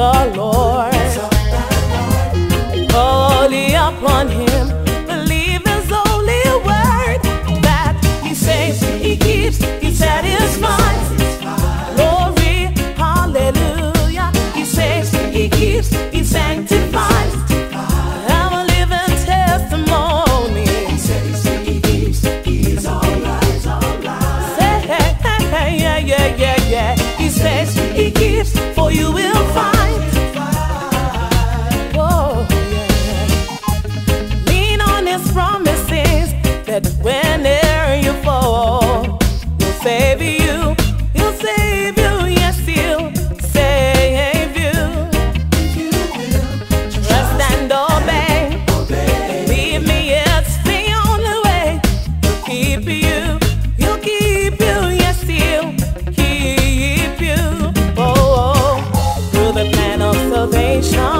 the Lord. Holy upon him, believe his holy word, that he saves, he keeps, he satisfies. Glory, hallelujah. He saves, he keeps, he sanctifies. I'm a living testimony. He saves, he keeps, he's alright, Say, hey, hey, hey, yeah, yeah, yeah, yeah. He saves, he keeps, for you will find. Oh, yeah. Lean on his promises, that whenever you fall, he'll save you, he'll save you, yes, he'll save you. Trust and obey, believe me, it's the only way. He'll keep you, yes, he'll keep you. Oh, through the plan of salvation.